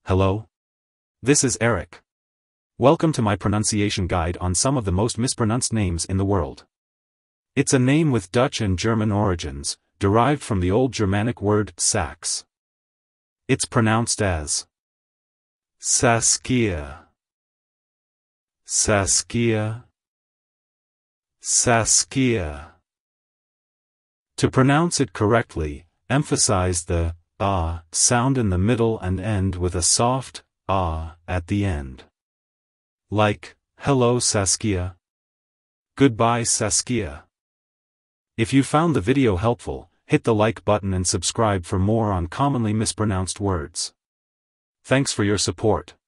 Hello? This is Eric. Welcome to my pronunciation guide on some of the most mispronounced names in the world. It's a name with Dutch and German origins, derived from the Old Germanic word sachs. It's pronounced as Saskia, Saskia, Saskia. To pronounce it correctly, emphasize the sound in the middle and end with a soft at the end. Like, hello Saskia. Goodbye Saskia. If you found the video helpful, hit the like button and subscribe for more on commonly mispronounced words. Thanks for your support.